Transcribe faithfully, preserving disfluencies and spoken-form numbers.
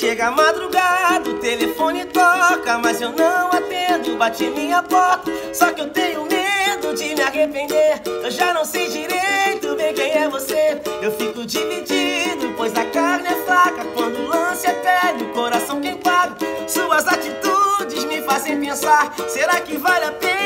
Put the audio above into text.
Chega a madrugada, o telefone toca, mas eu não atendo, bate minha porta. Só que eu tenho medo de me arrepender, eu já não sei direito bem quem é você. Eu fico dividido, pois a carne é fraca, quando o lance é pele, o coração quem paga. Suas atitudes me fazem pensar, será que vale a pena